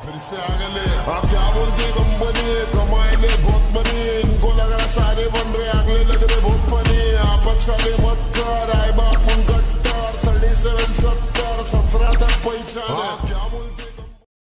फिर से आ गए क्या बोलते कंपनी कमाएंगे बहुत बनी इनको लग रहा सारे बन रहे अगले लग रहे बहुत फनी आपस वाले मत कर आए बाप उन कट्टर 37 70 17 तक पहचान